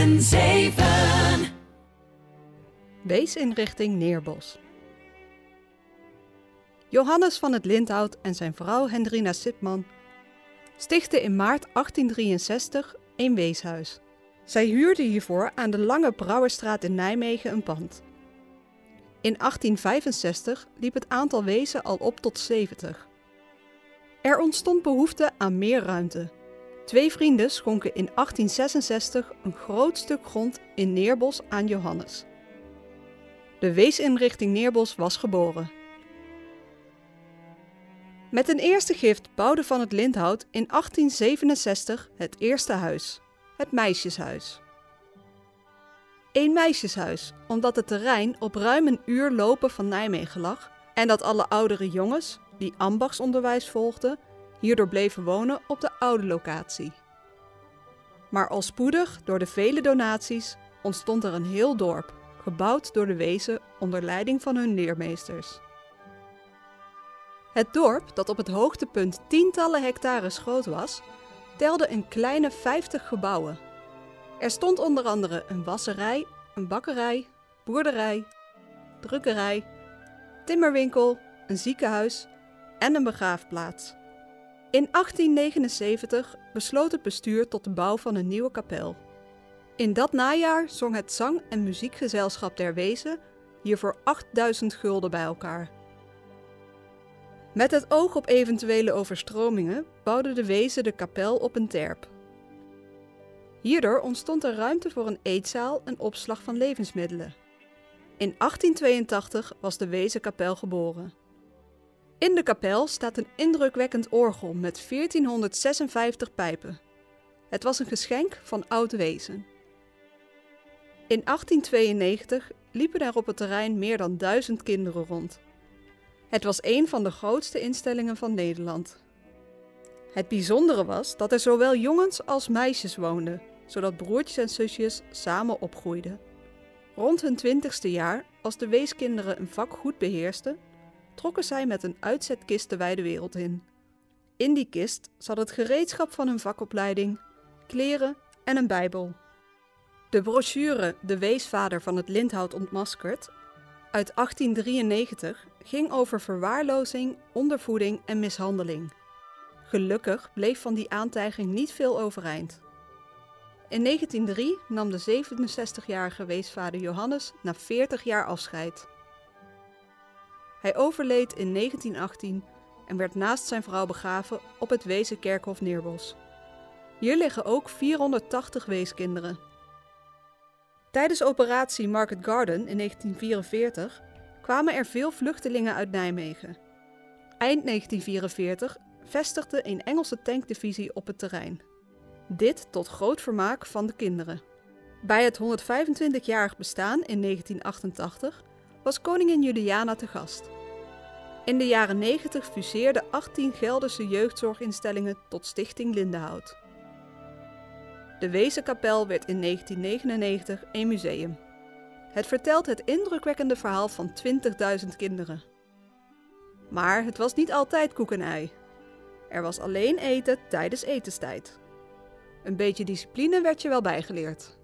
NN7. Weesinrichting Neerbos. Johannes van het Linthout en zijn vrouw Hendrina Sipman stichtten in maart 1863 een weeshuis. Zij huurden hiervoor aan de Lange Brouwerstraat in Nijmegen een pand. In 1865 liep het aantal wezen al op tot 70. Er ontstond behoefte aan meer ruimte. 2 vrienden schonken in 1866 een groot stuk grond in Neerbos aan Johannes. De weesinrichting Neerbos was geboren. Met een eerste gift bouwde Van het Linthout in 1867 het eerste huis, het Meisjeshuis. Een meisjeshuis, omdat het terrein op ruim een uur lopen van Nijmegen lag en dat alle oudere jongens, die ambachtsonderwijs volgden, hierdoor bleven wonen op de oude locatie. Maar al spoedig, door de vele donaties, ontstond er een heel dorp, gebouwd door de wezen onder leiding van hun leermeesters. Het dorp, dat op het hoogtepunt tientallen hectares groot was, telde een kleine 50 gebouwen. Er stond onder andere een wasserij, een bakkerij, boerderij, drukkerij, timmerwinkel, een ziekenhuis en een begraafplaats. In 1879 besloot het bestuur tot de bouw van een nieuwe kapel. In dat najaar zong het zang- en muziekgezelschap der Wezen hiervoor 8000 gulden bij elkaar. Met het oog op eventuele overstromingen bouwde de Wezen de kapel op een terp. Hierdoor ontstond er ruimte voor een eetzaal en opslag van levensmiddelen. In 1882 was de Wezenkapel geboren. In de kapel staat een indrukwekkend orgel met 1456 pijpen. Het was een geschenk van oud Wezen. In 1892 liepen er op het terrein meer dan 1000 kinderen rond. Het was een van de grootste instellingen van Nederland. Het bijzondere was dat er zowel jongens als meisjes woonden, zodat broertjes en zusjes samen opgroeiden. Rond hun 20ste jaar, als de weeskinderen een vak goed beheersten, trokken zij met een uitzetkist de wijde wereld in. In die kist zat het gereedschap van hun vakopleiding, kleren en een bijbel. De brochure De Weesvader van het Linthout ontmaskerd uit 1893 ging over verwaarlozing, ondervoeding en mishandeling. Gelukkig bleef van die aantijging niet veel overeind. In 1903 nam de 67-jarige weesvader Johannes na 40 jaar afscheid. Hij overleed in 1918 en werd naast zijn vrouw begraven op het Wezenkerkhof Neerbos. Hier liggen ook 480 weeskinderen. Tijdens operatie Market Garden in 1944 kwamen er veel vluchtelingen uit Nijmegen. Eind 1944 vestigde een Engelse tankdivisie op het terrein. Dit tot groot vermaak van de kinderen. Bij het 125-jarig bestaan in 1988 was koningin Juliana te gast. In de jaren 90 fuseerden 18 Gelderse jeugdzorginstellingen tot Stichting Lindenhout. De Wezenkapel werd in 1999 een museum. Het vertelt het indrukwekkende verhaal van 20.000 kinderen. Maar het was niet altijd koek en ei. Er was alleen eten tijdens etenstijd. Een beetje discipline werd je wel bijgeleerd.